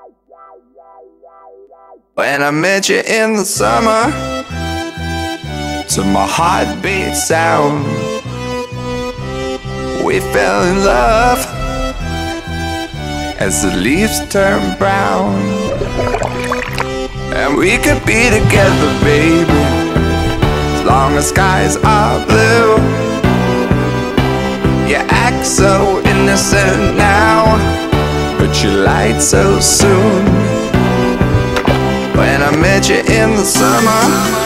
When I met you in the summer, to my heartbeat sound, we fell in love as the leaves turn brown. And we could be together, baby, as long as skies are blue. You act so innocent now, but you lied so soon. When I met you in the summer,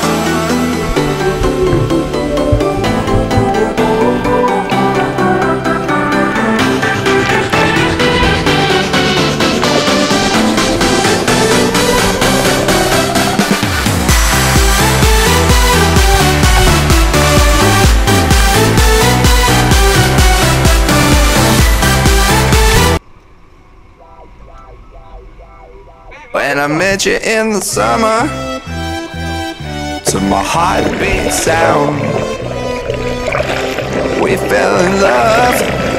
when I met you in the summer, to my heartbeat sound, we fell in love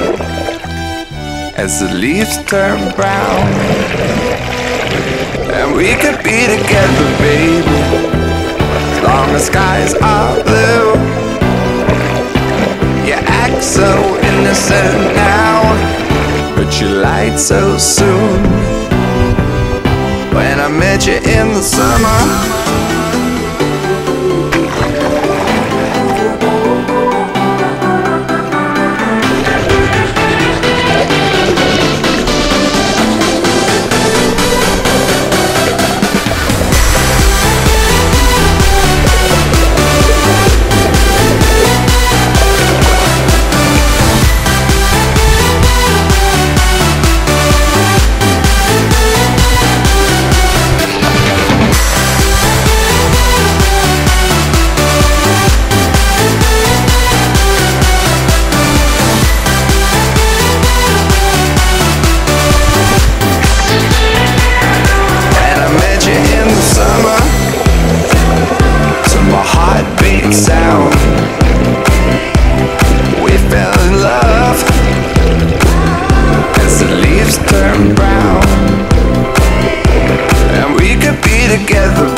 as the leaves turn brown. And we could be together, baby, as long as skies are blue. You act so innocent now, but you lied so soon. When I met you in the summer, sound, we fell in love as the leaves turn brown. And we could be together,